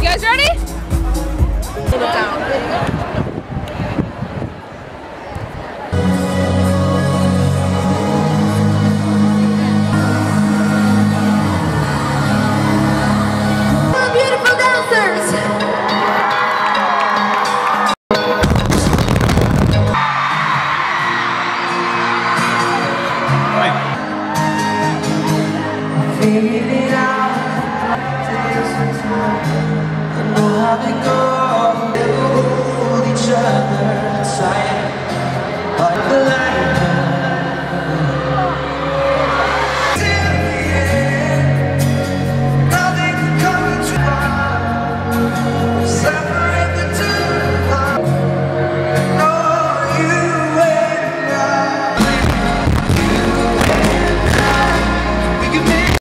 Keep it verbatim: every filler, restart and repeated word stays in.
guys ready? Put it down. Beautiful dancers. Figured it out. Take some time. I know how they go. They hold each other tight like the light.